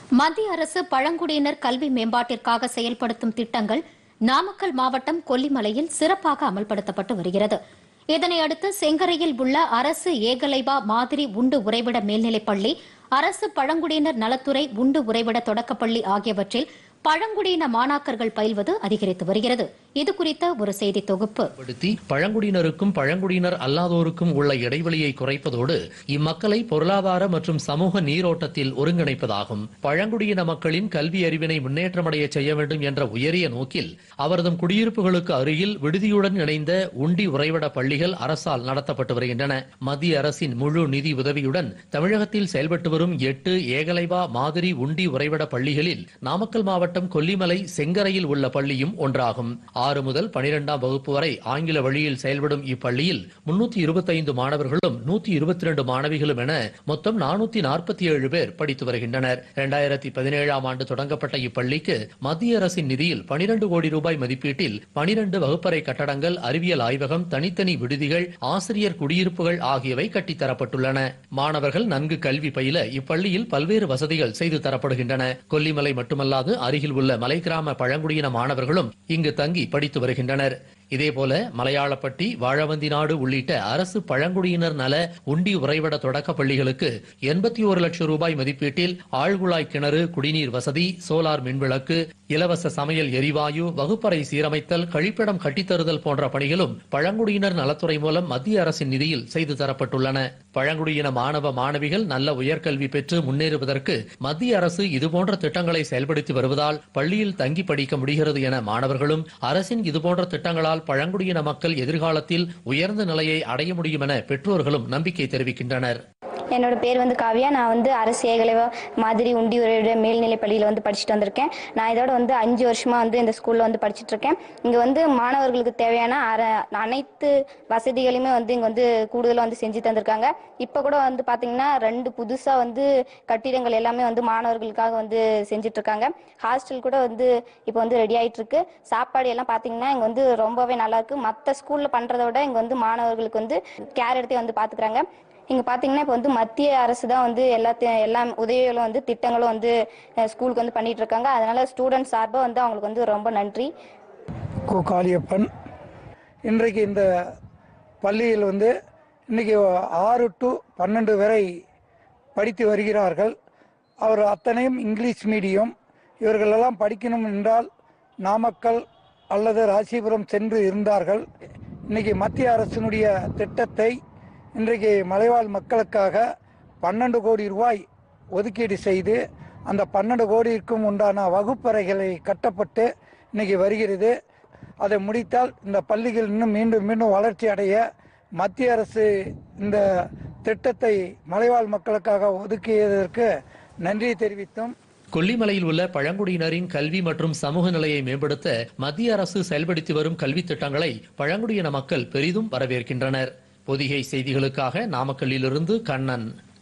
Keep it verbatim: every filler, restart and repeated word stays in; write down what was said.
மத்திய அரசு பழங்குடியினர் கல்வி மேம்பாட்டிற்காக செயல்படுத்தும் திட்டங்கள் நாமக்கல் மாவட்டம் கொல்லிமலையில் சிறப்பாக அமல்படுத்தப்பட்டு வருகிறது. இதனையடுத்து செங்கரையில் உள்ள அரசு ஏகலைவா மாதிரி உண்டு உறைவிட மேல்நிலைப்பள்ளி, அரசு பழங்குடியினர் நலத்துறை உண்டு உறைவிட தொடக்கப்பள்ளி ஆகியவற்றில் பழங்குடியின மாணாக்கர்கள் பயில்வது அதிகரித்து வருகிறது. இதுகுறித்த ஒரு செய்தி தொகுப்பு. பழங்குடியினருக்கும் பழங்குடியினர் அல்லாதோருக்கும் உள்ள இடைவெளியை குறைப்பதோடு இம்மக்களை பொருளாதார மற்றும் சமூக நீரோட்டத்தில் ஒருங்கிணைப்பதாகும். பழங்குடியின மக்களின் கல்வி அறிவினை முன்னேற்றமடைய செய்ய வேண்டும் என்ற உயரிய நோக்கில் அவரதும் குடியிருப்புகளுக்கு அருகில் விடுதியுடன் இணைந்த உண்டி உறைவிட பள்ளிகள் அரசால் நடத்தப்பட்டு வருகின்றன. மத்திய அரசின் முழு நிதி உதவியுடன் தமிழகத்தில் செயல்பட்டு வரும் எட்டு ஏகலைவா மாதிரி உண்டி உறைவிட பள்ளிகளில் நாமக்கல் மாவட்டம் கொல்லிமலை செங்கரையில் உள்ள பள்ளியும் ஒன்றாகும். ஆறு முதல் பனிரெண்டாம் வகுப்பு வரை ஆங்கில வழியில் செயல்படும் இப்பள்ளியில் முன்னூத்தி இருபத்தி ஐந்து மாணவர்களும் நூத்தி இருபத்தி இரண்டு மாணவிகளும் என மொத்தம் நானூத்தி நாற்பத்தி ஏழு பேர் படித்து வருகின்றனர். இரண்டாயிரத்தி பதினேழாம் ஆண்டு தொடங்கப்பட்ட இப்பள்ளிக்கு மத்திய அரசின் நிதியில் பனிரெண்டு கோடி ரூபாய் மதிப்பீட்டில் பனிரெண்டு வகுப்பறை கட்டடங்கள், அறிவியல் ஆய்வகம், தனித்தனி விடுதிகள், ஆசிரியர் குடியிருப்புகள் ஆகியவை கட்டித்தரப்பட்டுள்ளன. மாணவர்கள் நன்கு கல்வி பயில இப்பள்ளியில் பல்வேறு வசதிகள் செய்து தரப்படுகின்றன. கொல்லிமலை மட்டுமல்லாது அருகில் உள்ள மலை கிராம பழங்குடியின மாணவர்களும் இங்கு தங்கி படித்து வருகின்றனர். இதேபோல மலையாளப்பட்டி, வாழவந்தி நாடு உள்ளிட்ட அரசு பழங்குடியினர் நல உண்டி உறைவிட தொடக்க பள்ளிகளுக்கு எண்பத்தி ஒரு லட்சம் ரூபாய் மதிப்பீட்டில் ஆழ்குழாய் கிணறு, குடிநீர் வசதி, சோலார் மின்விளக்கு, இலவச சமையல் எரிவாயு, வகுப்பறை சீரமைத்தல், கழிப்பிடம் கட்டித்தருதல் போன்ற பணிகளும் பழங்குடியினர் நலத்துறை மூலம் மத்திய அரசின் நிதியில் செய்து தரப்பட்டுள்ளன. பழங்குடியின மாணவ மாணவிகள் நல்ல உயர்கல்வி பெற்று முன்னேறுவதற்கு மத்திய அரசு இதுபோன்ற திட்டங்களை செயல்படுத்தி வருவதால் பள்ளியில் தங்கி படிக்க முடிகிறது என மாணவர்களும், அரசின் இதுபோன்ற திட்டங்களால் பழங்குடியின மக்கள் எதிர்காலத்தில் உயர்ந்த நிலையை அடைய முடியும் என பெற்றோர்களும் நம்பிக்கை தெரிவிக்கின்றனர். என்னோட பேர் வந்து காவியா. நான் வந்து அரசு ஏகலைவா மாதிரி உண்டி உறைவிட மேல்நிலை பள்ளியில் வந்து படிச்சுட்டு வந்திருக்கேன். நான் இதோட வந்து அஞ்சு வருஷமா வந்து இந்த ஸ்கூல்ல வந்து படிச்சுட்டு இருக்கேன். இங்க வந்து மாணவர்களுக்கு தேவையான அனைத்து வசதிகளையுமே வந்து இங்க வந்து கூடுதலாக வந்து செஞ்சு தந்திருக்காங்க. இப்ப கூட வந்து பாத்தீங்கன்னா ரெண்டு புதுசா வந்து கட்டிடங்கள் எல்லாமே வந்து மாணவர்களுக்காக வந்து செஞ்சுட்டு இருக்காங்க. ஹாஸ்டல் கூட வந்து இப்ப வந்து ரெடி ஆயிட்டு இருக்கு. சாப்பாடு எல்லாம் பாத்தீங்கன்னா இங்க வந்து ரொம்பவே நல்லா இருக்கு. மற்ற ஸ்கூல்ல பண்றதை விட இங்க வந்து மாணவர்களுக்கு வந்து கேர் எடுத்து வந்து பாத்துக்கிறாங்க. இங்க பாத்தீங்கன்னா இப்ப வந்து மத்திய அரசு தான் வந்து எல்லாத்தையும் எல்லா உதவிகளும் வந்து திட்டங்களும் வந்து ஸ்கூலுக்கு வந்து பண்ணிட்டு இருக்காங்க. அதனால ஸ்டூடெண்ட் சார்பா வந்து அவங்களுக்கு வந்து ரொம்ப நன்றி. கோ காளியப்பன். இன்றைக்கு இந்த பள்ளியில் வந்து இன்னைக்கு ஆறு டு பன்னெண்டு வரை படித்து வருகிறார்கள். அவர் அத்தனையும் இங்கிலீஷ் மீடியம். இவர்களெல்லாம் படிக்கணும் என்றால் நாமக்கல் அல்லது ராசிபுரம் சென்று இருந்தார்கள். இன்னைக்கு மத்திய அரசினுடைய திட்டத்தை இன்றைக்கு மலைவாழ் மக்களுக்காக பன்னெண்டு கோடி ரூபாய் ஒதுக்கீடு செய்து அந்த பன்னெண்டு கோடிக்கும் உண்டான வகுப்பறைகளை கட்டப்பட்டு இன்னைக்கு வருகிறது. அதை முடித்தால் இந்த பள்ளிகள் இன்னும் மீண்டும் மீண்டும் வளர்ச்சி அடைய மத்திய அரசு இந்த திட்டத்தை மலைவாழ் மக்களுக்காக ஒதுக்கியதற்கு நன்றி தெரிவித்தோம். கொல்லிமலையில் உள்ள பழங்குடியினரின் கல்வி மற்றும் சமூக நிலையை மேம்படுத்த மத்திய அரசு செயல்படுத்தி வரும் கல்வி திட்டங்களை பழங்குடியின மக்கள் பெரிதும் வரவேற்கின்றனர். பொதிகை செய்திகளுக்காக நாமக்கல்லிலிருந்து கண்ணன்.